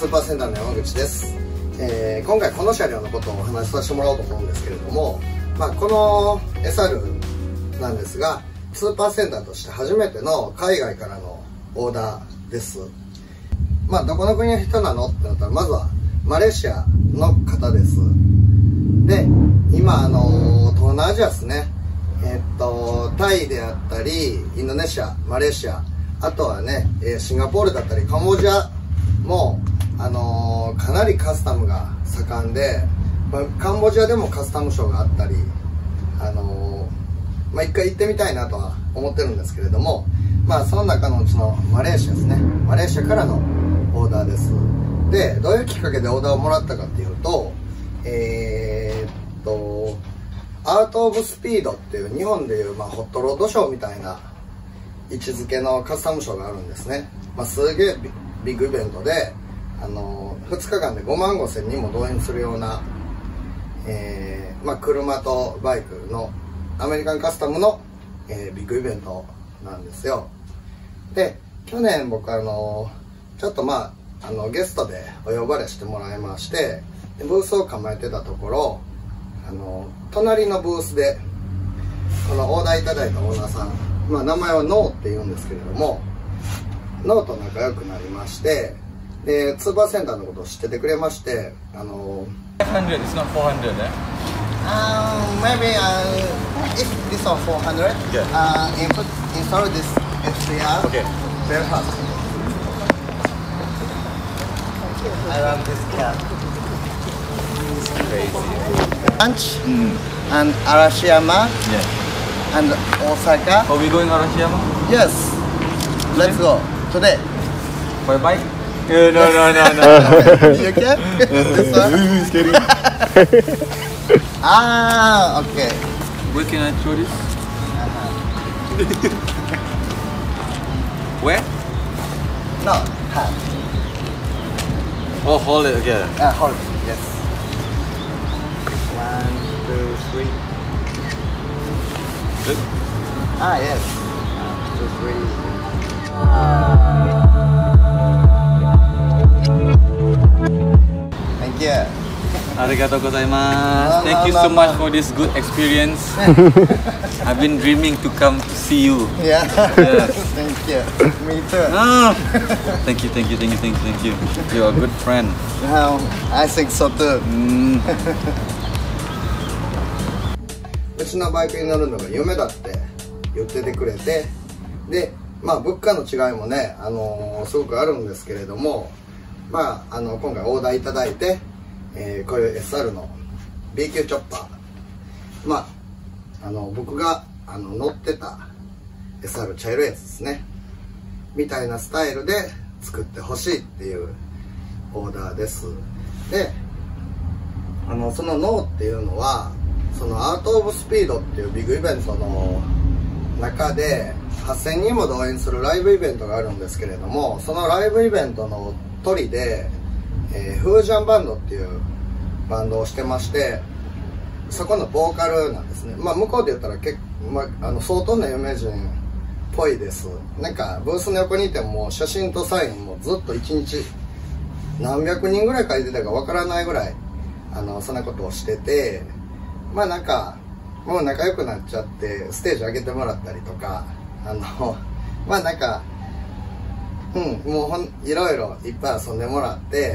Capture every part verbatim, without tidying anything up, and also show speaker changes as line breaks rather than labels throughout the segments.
スーパーセンターの山口です。えー、今回この車両のことをお話しさせてもらおうと思うんですけれども、まあ、この エスアール なんですが、スーパーセンターとして初めての海外からのオーダーです。まあ、どこの国の人なのってなったら、まずはマレーシアの方です。で、今、あの東南アジアですね。えっと、タイであったり、インドネシア、マレーシア、あとはね、シンガポールだったり、カンボジアも、あのー、かなりカスタムが盛んで、まあ、カンボジアでもカスタムショーがあったり、あのー、まあ、一回行ってみたいなとは思ってるんですけれども、まあ、その中のうちのマレーシアですね。マレーシアからのオーダーです。で、どういうきっかけでオーダーをもらったかっていうと、えー、っと、アート・オブ・スピードっていう日本でいう、まあ、ホットロードショーみたいな位置づけのカスタムショーがあるんですね。まあ、すげえビッグイベントで、あのふつかかんでごまんごせんにんも動員するような、えーまあ、車とバイクのアメリカンカスタムの、えー、ビッグイベントなんですよ。で、去年僕あのちょっとまあ、あのゲストでお呼ばれしてもらいまして、でブースを構えてたところ、あの隣のブースでこのオーダーいただいたオーナーさん、まあ、名前はノーって言うんですけれども、ノーと仲良くなりまして、でスーパーセンターのことを知っててくれまして、あの
five hundred, it's not four hundred, eh?
Um, maybe uh, if this one four hundred,
yeah.
uh, input install this F C R.
Okay.
Very fast. I love this car.
It's crazy.
Punch
Mm.
and Arashiyama
Yeah.
and Osaka.
Are we going Arashiyama?
Yes. Let's go today.
For a bike? Uh, no, no, no, no.
You can? This one?
Scary.
Ah, okay.
Where can I throw this? Where?
No, hand.
Oh, hold it, okay.
Uh, hold. Yes. One, two, three.
Good?
Ah, yes. One, two, three. Thank you.
Arigatou gozaimasu.
No,
Thank
no,
you
no,
so
no.
much for this good experience. I've been dreaming to come to see you.
Yeah.
Yes.
Thank you. Me too.
Ah. Thank you, thank you, thank you, thank you, thank you. You're a good friend.
Now, I think so too.
Mm.
うちのバイクに乗るのが夢だって言っててくれて、で、まあ物価の違いもね、あのー、すごくあるんですけれども、まあ、あの今回オーダーいただいて、えー、こういう エスアール の ビー 級チョッパー、まあ、あの僕があの乗ってた エスアール 茶色いやつですねみたいなスタイルで作ってほしいっていうオーダーです。で、あのそのノーっていうのはそのアート・オブ・スピードっていうビッグイベントの中ではっせんにんも動員するライブイベントがあるんですけれども、そのライブイベントの鳥で、えー、フージャンバンドっていうバンドをしてまして、そこのボーカルなんですね。まあ向こうで言ったら結構、まあ、あの相当な有名人っぽいです。なんかブースの横にいても写真とサインもずっと一日何百人ぐらい書いてたかわからないぐらいあのそんなことをしてて、まあなんかもう仲良くなっちゃってステージ上げてもらったりとか、あのまあなんかうんもうほんいろいろいっぱい遊んでもらって、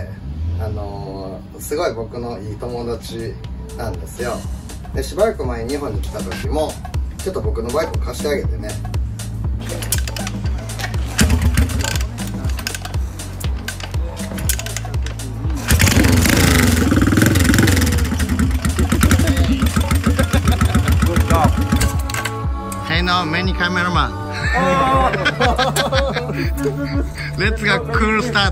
あのー、すごい僕のいい友達なんですよ。でしばらく前に日本に来た時もちょっと僕のバイクを貸してあげてね、Hey now, many cameraman. Let's go cool start.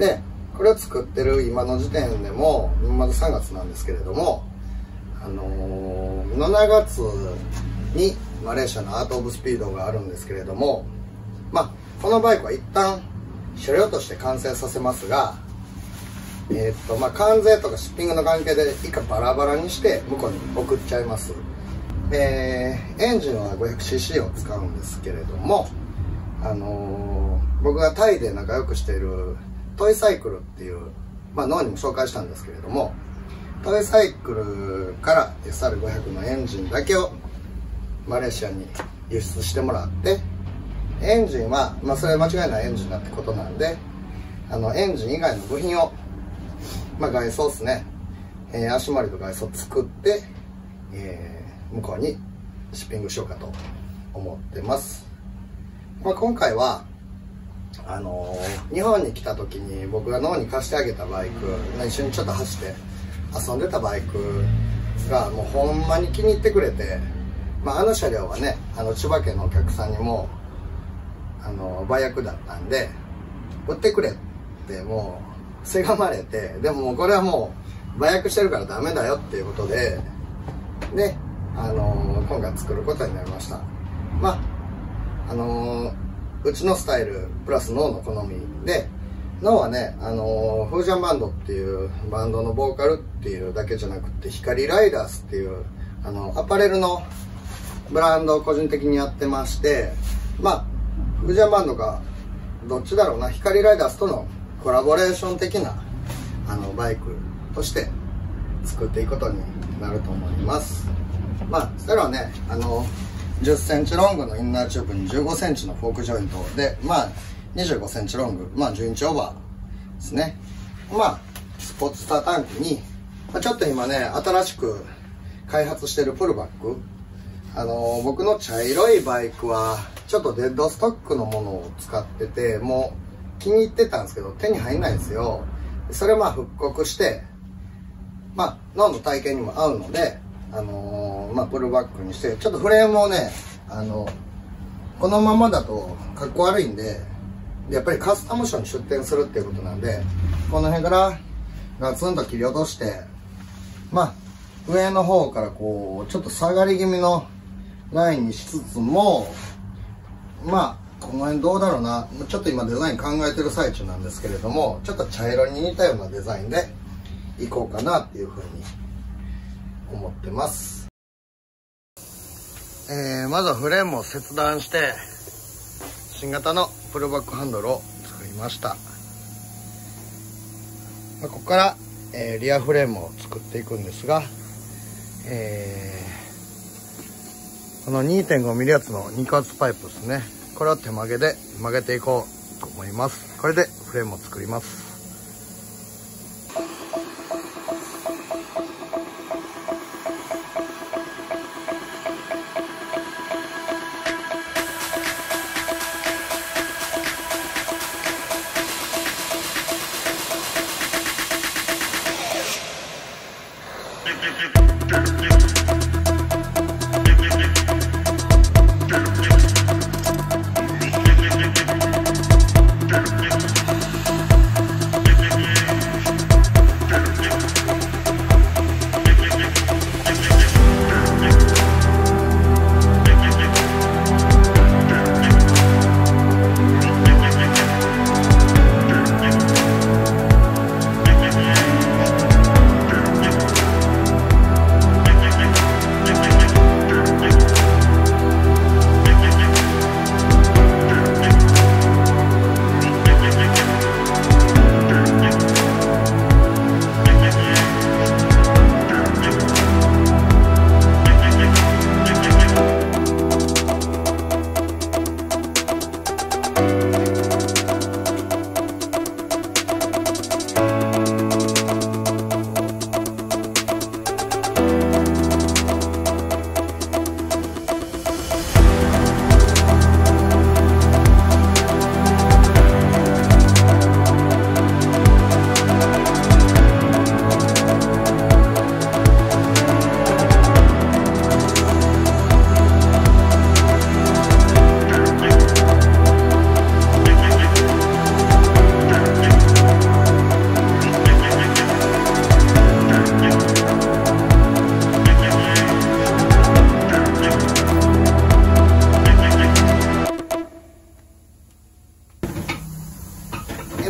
でこれを作ってる今の時点でもまださんがつなんですけれども、あのー、しちがつにマレーシアのアート・オブ・スピードがあるんですけれども、まあこのバイクは一旦車両として完成させますが、えー、っとまあ関税とかシッピングの関係で一回バラバラにして向こうに送っちゃいます。えー、エンジンは ごひゃくシーシー を使うんですけれども、あのー、僕がタイで仲良くしているトイサイクルっていう、まあ脳にも紹介したんですけれども、トイサイクルから エスアールごひゃく のエンジンだけをマレーシアに輸出してもらって、エンジンは、まあそれは間違いないエンジンだってことなんで、あのエンジン以外の部品を、まあ外装ですね、えー、足回りと外装作って、えー、向こうにシッピングしようかと思ってます。まあ今回はあのー、日本に来た時に僕が脳に貸してあげたバイク、一緒にちょっと走って遊んでたバイクがもうほんまに気に入ってくれて、まあ、あの車両はね、あの千葉県のお客さんにもあの売約だったんで売ってくれってもうせがまれて、でももうこれはもう売約してるからダメだよっていうことで、で、あのー、今回作ることになりました。まああのー、うちのスタイルプラス脳の好みで、脳はね、あのー、フージャンバンドっていうバンドのボーカルっていうだけじゃなくて、光ライダースっていうあのアパレルのブランドを個人的にやってまして、まあフージャンバンドがどっちだろうな、光ライダースとのコラボレーション的なあのバイクとして作っていくことになると思います。まあそれはね、あのじゅっセンチロングのインナーチューブにじゅうごセンチのフォークジョイントで、まあにじゅうごセンチロング、まあじゅうインチオーバーですね。まあスポーツスタータンクに、まあ、ちょっと今ね新しく開発してるプルバック、あのー、僕の茶色いバイクはちょっとデッドストックのものを使ってて、もう気に入ってたんですけど手に入んないんですよ。それまあ復刻して、まあ脳の体型にも合うので、あのー、まあプルバックにして、ちょっとフレームをね、あのこのままだとかっこ悪いんで、やっぱりカスタムションに出店するっていうことなんで、この辺からガツンと切り落として、まあ上の方からこうちょっと下がり気味のラインにしつつも、まあこの辺どうだろうな、ちょっと今デザイン考えてる最中なんですけれども、ちょっと茶色に似たようなデザインでいこうかなっていうふうに思ってます。えー、まずはフレームを切断して新型のプルバックハンドルを作りました。まあ、ここから、えー、リアフレームを作っていくんですが、えー、この にてんごミリ 厚の肉厚パイプですね、これを手曲げで曲げていこうと思います。これでフレームを作ります。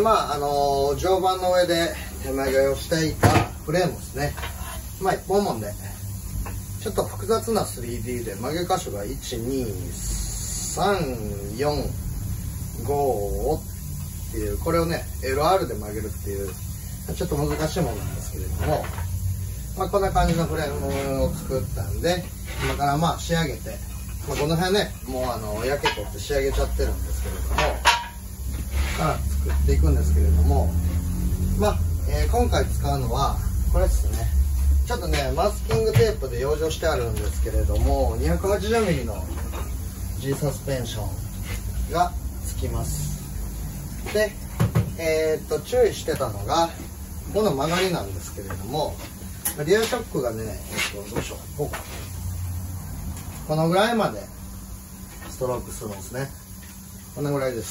まああのー、常磐の上で手曲げをしていたフレームですね。まあ一本もんでちょっと複雑な スリーディー で曲げ箇所がいちにさんよんごっていう、これをね エルアール で曲げるっていうちょっと難しいものなんですけれども、まあ、こんな感じのフレームを作ったんで、今からまあ仕上げて、まあ、この辺ねもうあの焼け取って仕上げちゃってるんですけれども、から作っていくんですけれども、まあ、えー、今回使うのはこれですね。ちょっとねマスキングテープで養生してあるんですけれども、 にひゃくはちじゅうミリ の G サスペンションがつきます。で、えー、っと注意してたのがこの曲がりなんですけれども、リアショックがね、えー、っとどうしよう、こうか、このぐらいまでストロークするんですね。このぐらいです。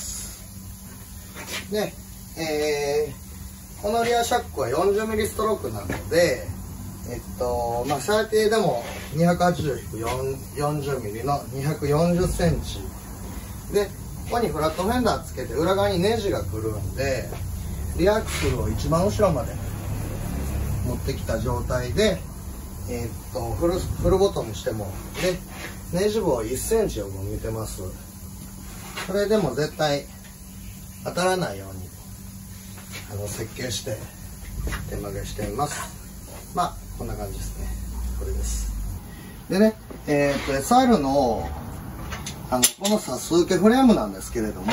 で、えー、このリアショックは よんじゅうミリ ストロークなので、えっとまあ最低でも にひゃくはちじゅう引くよんじゅうミリ のにひゃくよんじゅっセンチで、ここにフラットフェンダーつけて裏側にネジが来るんで、リアアクスルを一番後ろまで持ってきた状態で、えー、っとフルフルボトムしてもでネジ部をいっセンチを見てます。それでも絶対当たらないようにあの設計して手曲げしています。まあこんな感じですね。これです。でね、えー、っと エスアール のあのこの差数受けフレームなんですけれども、は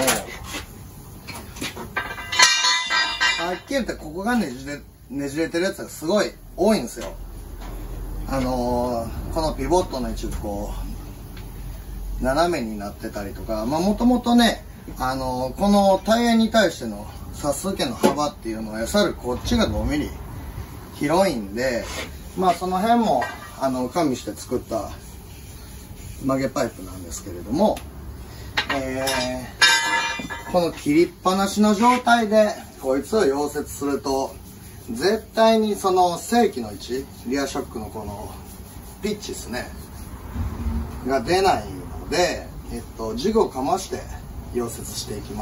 っきり言ってここがねじれねじれてるやつがすごい多いんですよ。あのー、このピボットの位置がこう斜めになってたりとか、まあもともとね、あのー、このタイヤに対しての差数受けの幅っていうのは エスアール こっちがごミリ広いんで、まあその辺もあの加味して作った曲げパイプなんですけれども、えー、この切りっぱなしの状態でこいつを溶接すると絶対にその正規の位置、リアショックのこのピッチですねが出ないので、えっと、ジグをかまして溶接していきます。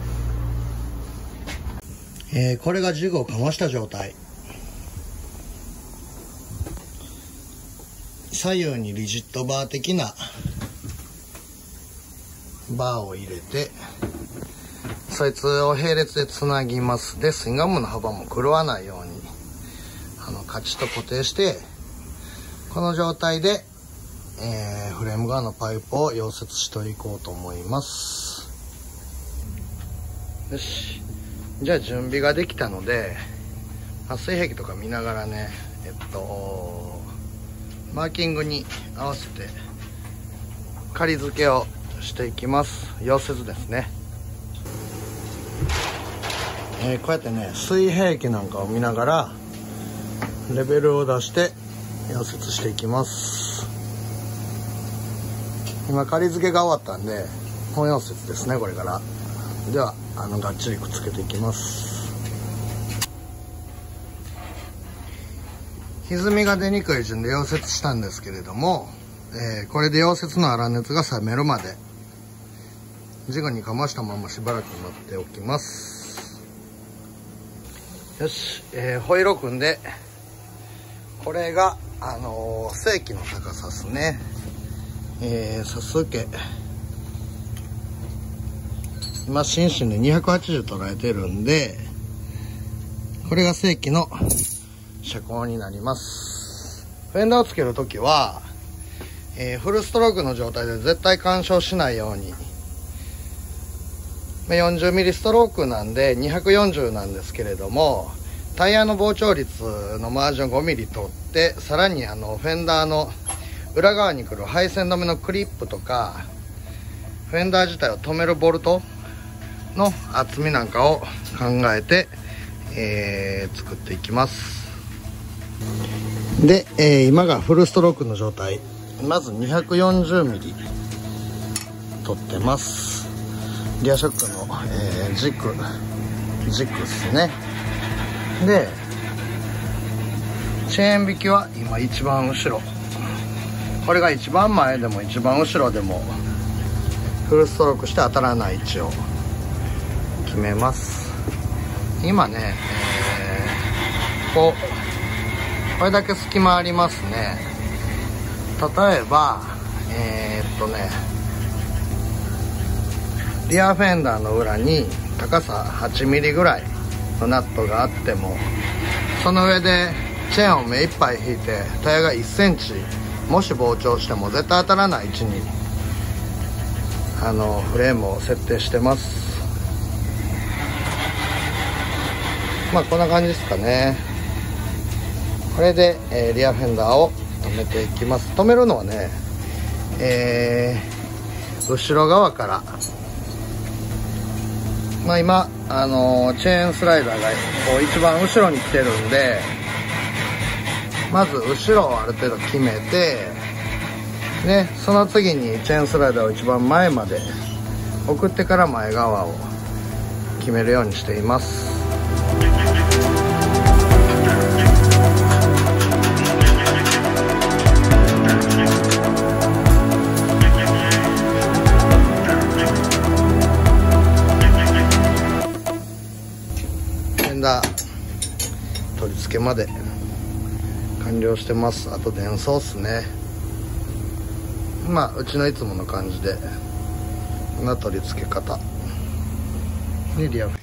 えー、これがジグをかました状態。左右にリジットバー的なバーを入れて、そいつを並列でつなぎます。でスインガムの幅も狂わないようにあのカチッと固定して、この状態で、えー、フレーム側のパイプを溶接していこうと思います。よし、じゃあ準備ができたので、水壁とか見ながらね、えっとマーキングに合わせて仮付けをしていきます。溶接ですね。えー、こうやってね水平器なんかを見ながらレベルを出して溶接していきます。今仮付けが終わったんで本溶接ですね。これからではあのがっちりくっつけていきます。歪みが出にくい順で溶接したんですけれども、えー、これで溶接の粗熱が冷めるまでジグにかましたまましばらく待っておきます。よし、えー、ホイロ組んで、これがあのー、正規の高さですね。えー、差数受け今シンシンでにひゃくはちじゅう捉えてるんで、これが正規の車高になります。フェンダーをつけるときは、えー、フルストロークの状態で絶対干渉しないように、よんじゅうミリ ストロークなんでにひゃくよんじゅうなんですけれども、タイヤの膨張率のマージンごミリ取って、さらにあのフェンダーの裏側に来る配線止めのクリップとかフェンダー自体を止めるボルトの厚みなんかを考えて、えー、作っていきます。で、えー、今がフルストロークの状態。まずにひゃくよんじゅうミリ取ってます。リアショックの、えー、軸軸ですね。でチェーン引きは今一番後ろ、これが一番前でも一番後ろでもフルストロークして当たらない位置を決めます。 今ね、えー、こうこれだけ隙間ありますね。例えばえー、っとねリアフェンダーの裏に高さはちミリぐらいのナットがあっても、その上でチェーンを目いっぱい引いてタイヤがいっセンチもし膨張しても絶対当たらない位置にあのフレームを設定してます。まあこんな感じですかね。これで、えー、リアフェンダーを止めていきます。止めるのはね、えー、後ろ側から、まあ今、あのー、チェーンスライダーがこう一番後ろに来てるんで、まず後ろをある程度決めて、ね、その次にチェーンスライダーを一番前まで送ってから前側を決めるようにしています。フェンダー取り付けまで完了してます。あと電装っすね。まあうちのいつもの感じでこんな取り付け方でリアフェンダー